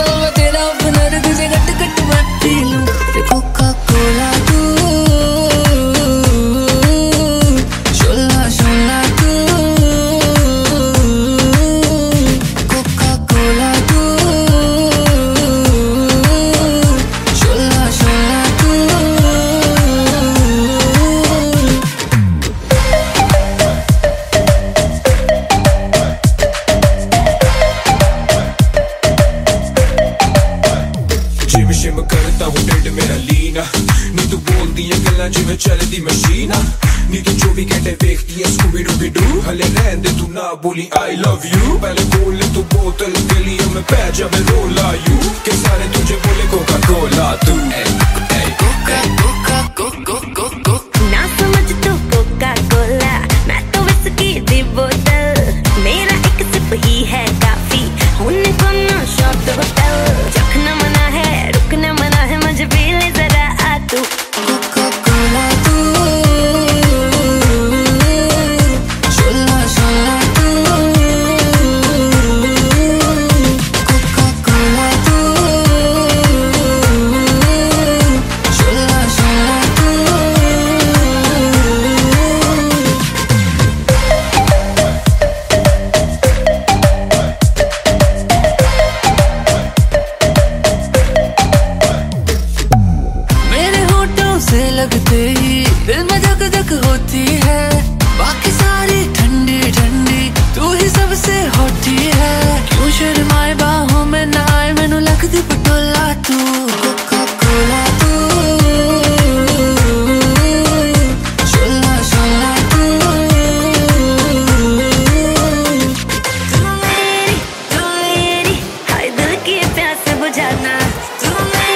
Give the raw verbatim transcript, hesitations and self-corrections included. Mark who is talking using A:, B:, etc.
A: मैं तेरा ओपनर तुझे गट गट मैं पी लूं। कोका कोला तू शोला शोला तू कोका कोला तू शोला शोला तू।
B: जिम शिम करता हूँ ढिड मेरा लीना नी तू बोलदी है गल्लां जिवें चलदी मशीन नी तू चौबी घंटे देखती है स्कूबी डूबी डू हले रहन दे तू ना बोली आई लव यू पहले बोल तू बोतल गलियों में पै जावे रोला यू के सारे तुझे बोले कोका कोला तू कोका कोका कोका कोका
C: ना समझ तू कोका कोला मैं तो विस्की दी बोतल मेरा एक सिप ही है काफी होने को ना शॉट होटल चखना मना है रुकना मना है मुझे पी ले जरा आ तू।
A: कोका कोला तू शोला शोला तू कोका कोला तू शोला शोला तू। मेरे होठों से लगते ही दिल में धक धक होती है बाकी सारी ठंडी ठंडी तू ही सबसे होती है क्यों शर्माए बाहों में ना आए मैनू लगदी पटोला तू। कोका कोला तू शोला शोला तू
C: तू मेरी तू मेरी हाय दिल की प्यास बुझाना तू मेरी